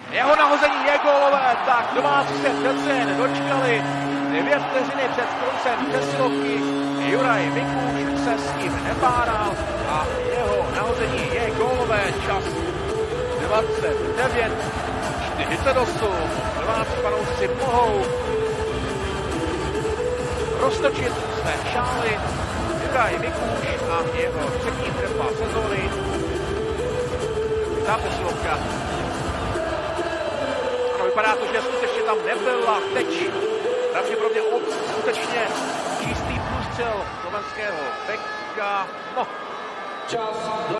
Jeho nahození je gólové, tak domácí se přece jen dočkali 2 vteřiny před koncem přesilovky. Juraj Mikuš se s tím nepáral a jeho nahození je gólové, čas 29:48. Domácí fanoušci mohou roztočit své šály. Juraj Mikuš a jeho 3. trefa sezóny. Ta přesilovka. Vypadá to, že skutečně tam nebyl a teď pravděpodobně skutečně čistý průstřel slovenského beka. No. Čas 2